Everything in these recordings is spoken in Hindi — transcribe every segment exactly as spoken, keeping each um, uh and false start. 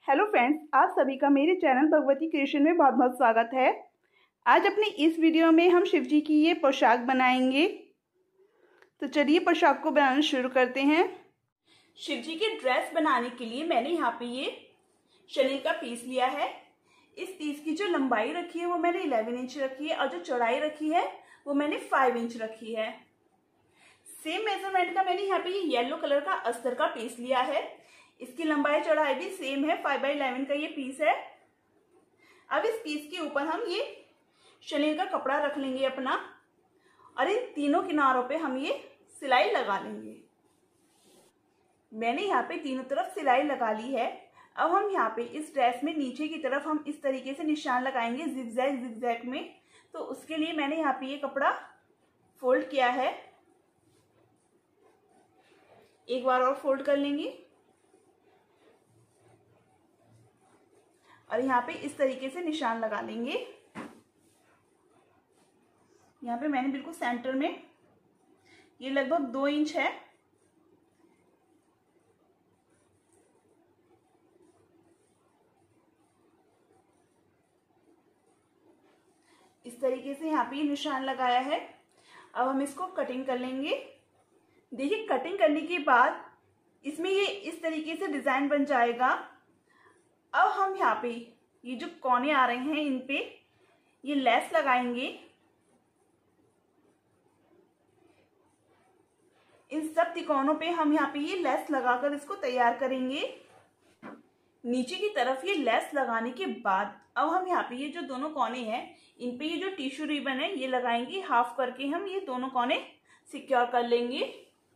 हेलो फ्रेंड्स, आप सभी का मेरे चैनल भगवती क्रिएशन में बहुत बहुत स्वागत है। आज अपनी इस वीडियो में हम शिव जी की ये पोशाक बनाएंगे। तो चलिए पोशाक को बनाना शुरू करते हैं। शिव जी की ड्रेस बनाने के लिए मैंने यहाँ पे ये शनील का पीस लिया है। इस पीस की जो लंबाई रखी है वो मैंने ग्यारह इंच रखी है और जो चौड़ाई रखी है वो मैंने पाँच इंच रखी है। सेम मेजरमेंट का मैंने यहाँ पे ये येलो कलर का अस्तर का पीस लिया है। इसकी लंबाई चौड़ाई भी सेम है, फाइव बाई इलेवन का ये पीस है। अब इस पीस के ऊपर हम ये शनील का कपड़ा रख लेंगे अपना और इन तीनों किनारों पे हम ये सिलाई लगा लेंगे। मैंने यहाँ पे तीनों तरफ सिलाई लगा ली है। अब हम यहाँ पे इस ड्रेस में नीचे की तरफ हम इस तरीके से निशान लगाएंगे जिगजैग जिगजैग में। तो उसके लिए मैंने यहाँ पे ये कपड़ा फोल्ड किया है। एक बार और फोल्ड कर लेंगे और यहाँ पे इस तरीके से निशान लगा लेंगे। यहाँ पे मैंने बिल्कुल सेंटर में, ये लगभग दो इंच है, इस तरीके से यहाँ पे ये निशान लगाया है। अब हम इसको कटिंग कर लेंगे। देखिए, कटिंग करने के बाद इसमें ये इस तरीके से डिजाइन बन जाएगा। अब हम यहाँ पे ये जो कोने आ रहे हैं इन पे ये लेस लगाएंगे। इन सब तिकोनों पे हम यहाँ पे ये लेस लगाकर इसको तैयार करेंगे। नीचे की तरफ ये लेस लगाने के बाद अब हम यहाँ पे ये जो दोनों कोने हैं इन पे ये जो टिश्यू रिबन है ये लगाएंगे। हाफ करके हम ये दोनों कोने सिक्योर कर लेंगे।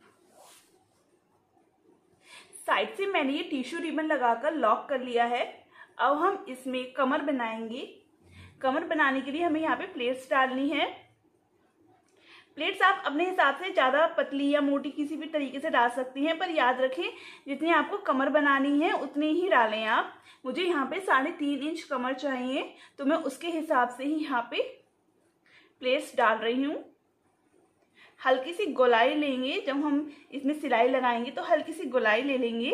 साइड से मैंने ये टिश्यू रिबन लगाकर लॉक कर लिया है। अब हम इसमें कमर बनाएंगे। कमर बनाने के लिए हमें यहाँ पे प्लेट्स डालनी है। प्लेट्स आप अपने हिसाब से ज़्यादा पतली या मोटी किसी भी तरीके से डाल सकती हैं, पर याद रखें जितनी आपको कमर बनानी है उतनी ही डालें आप। मुझे यहाँ पे साढ़े तीन इंच कमर चाहिए तो मैं उसके हिसाब से ही यहाँ पे प्लेट्स डाल रही हूँ। हल्की सी गोलाई लेंगे, जब हम इसमें सिलाई लगाएंगे तो हल्की सी गोलाई ले लेंगे।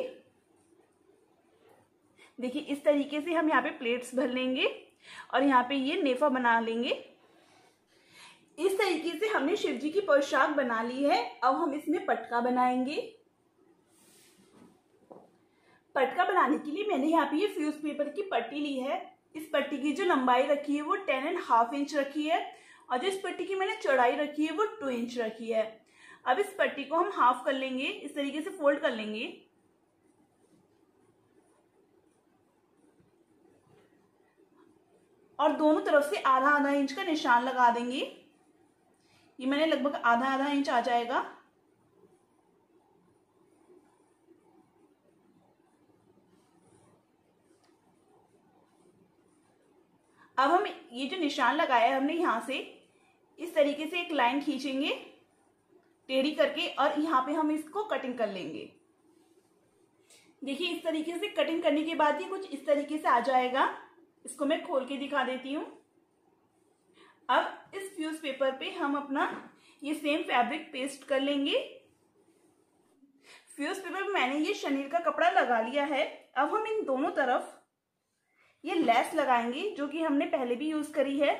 देखिए, इस तरीके से हम यहाँ पे प्लेट्स भर लेंगे और यहाँ पे ये नेफा बना लेंगे। इस तरीके से हमने शिव जी की पोशाक बना ली है। अब हम इसमें पटका बनाएंगे। पटका बनाने के लिए मैंने यहाँ पे ये फ्यूज पेपर की पट्टी ली है। इस पट्टी की जो लंबाई रखी है वो टेन एंड हाफ इंच रखी है और जो इस पट्टी की मैंने चौड़ाई रखी है वो टू इंच रखी है। अब इस पट्टी को हम हाफ कर लेंगे, इस तरीके से फोल्ड कर लेंगे और दोनों तरफ से आधा आधा इंच का निशान लगा देंगे। ये मैंने लगभग आधा आधा इंच आ जाएगा। अब हम ये जो निशान लगाया है हमने यहाँ से इस तरीके से एक लाइन खींचेंगे टेढ़ी करके और यहाँ पे हम इसको कटिंग कर लेंगे। देखिए, इस तरीके से कटिंग करने के बाद ये कुछ इस तरीके से आ जाएगा। इसको मैं खोल के दिखा देती हूँ। अब इस फ्यूज पेपर पे हम अपना ये सेम फैब्रिक पेस्ट कर लेंगे। फ्यूज पेपर पे मैंने ये शनील का कपड़ा लगा लिया है। अब हम इन दोनों तरफ ये लेस लगाएंगे जो कि हमने पहले भी यूज करी है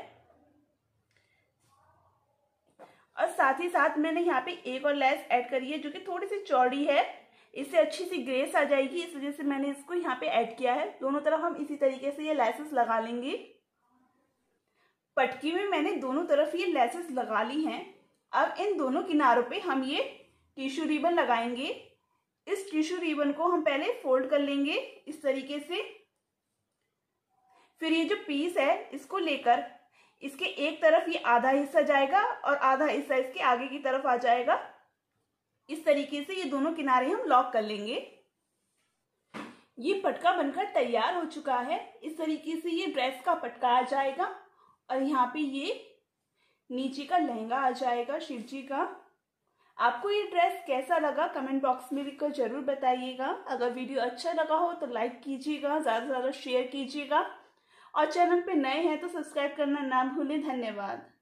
और साथ ही साथ मैंने यहाँ पे एक और लेस ऐड करी है जो कि थोड़ी सी चौड़ी है। इससे अच्छी सी ग्रेस आ जाएगी, इस वजह से मैंने इसको यहाँ पे ऐड किया है। दोनों तरफ हम इसी तरीके से ये लेसेस लगा लेंगे। पटकी में मैंने दोनों तरफ ये लेसेस लगा ली हैं। अब इन दोनों किनारों पे हम ये टिश्यू रिबन लगाएंगे। इस टिश्यू रिबन को हम पहले फोल्ड कर लेंगे इस तरीके से। फिर ये जो पीस है इसको लेकर इसके एक तरफ ये आधा हिस्सा जाएगा और आधा हिस्सा इसके आगे की तरफ आ जाएगा। इस तरीके से ये दोनों किनारे हम लॉक कर लेंगे। ये पटका बनकर तैयार हो चुका है। इस तरीके से ये ड्रेस का पटका आ जाएगा और यहाँ पे ये नीचे का लहंगा आ जाएगा शिव जी का। आपको ये ड्रेस कैसा लगा कमेंट बॉक्स में लिखकर जरूर बताइएगा। अगर वीडियो अच्छा लगा हो तो लाइक कीजिएगा, ज़्यादा से ज़्यादा शेयर कीजिएगा और चैनल पे नए हैं तो सब्सक्राइब करना ना भूलें। धन्यवाद।